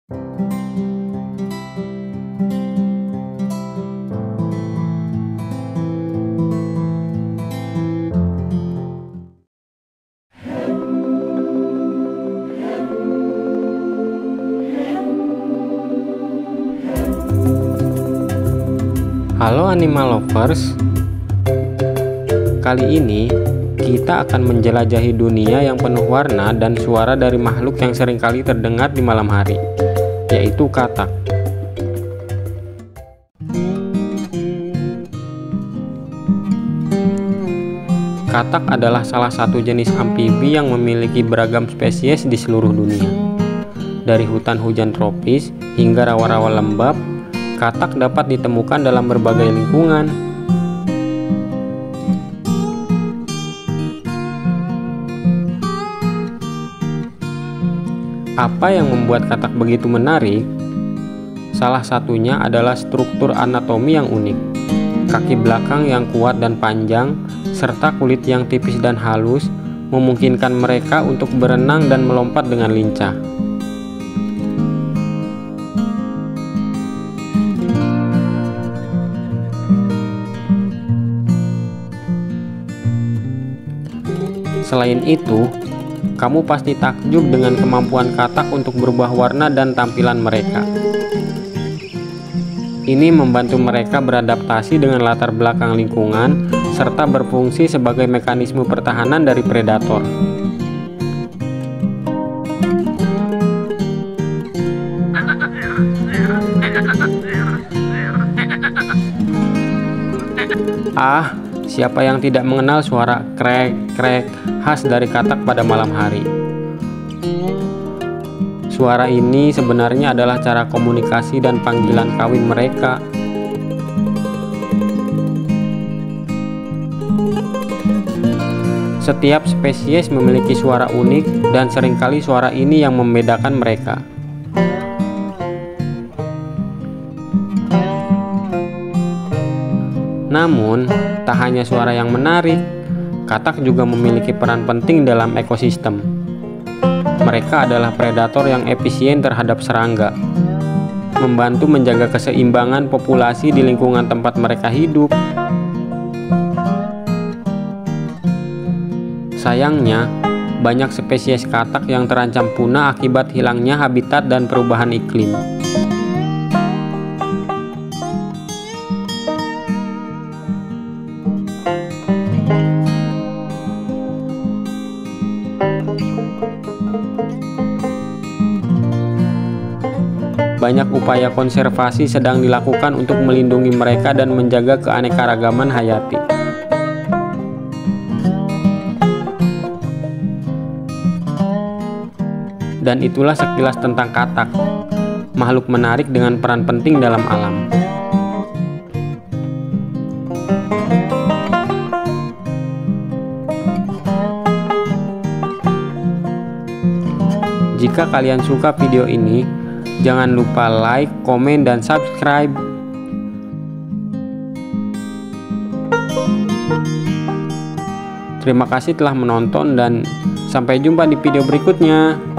Halo animal lovers, kali ini kita akan menjelajahi dunia yang penuh warna dan suara dari makhluk yang seringkali terdengar di malam hari, yaitu katak. Katak adalah salah satu jenis amfibi yang memiliki beragam spesies di seluruh dunia. Dari hutan hujan tropis hingga rawa-rawa lembab, katak dapat ditemukan dalam berbagai lingkungan. Apa yang membuat katak begitu menarik? Salah satunya adalah struktur anatomi yang unik. Kaki belakang yang kuat dan panjang, serta kulit yang tipis dan halus, memungkinkan mereka untuk berenang dan melompat dengan lincah. Selain itu, kamu pasti takjub dengan kemampuan katak untuk berubah warna dan tampilan mereka. Ini membantu mereka beradaptasi dengan latar belakang lingkungan, serta berfungsi sebagai mekanisme pertahanan dari predator. Siapa yang tidak mengenal suara krek-krek khas dari katak pada malam hari? Suara ini sebenarnya adalah cara komunikasi dan panggilan kawin mereka. Setiap spesies memiliki suara unik dan seringkali suara ini yang membedakan mereka. Namun, tak hanya suara yang menarik, katak juga memiliki peran penting dalam ekosistem. Mereka adalah predator yang efisien terhadap serangga, membantu menjaga keseimbangan populasi di lingkungan tempat mereka hidup. Sayangnya, banyak spesies katak yang terancam punah akibat hilangnya habitat dan perubahan iklim. Banyak upaya konservasi sedang dilakukan untuk melindungi mereka dan menjaga keanekaragaman hayati. Dan itulah sekilas tentang katak, makhluk menarik dengan peran penting dalam alam. Jika kalian suka video ini, jangan lupa like, komen, dan subscribe. Terima kasih telah menonton dan sampai jumpa di video berikutnya.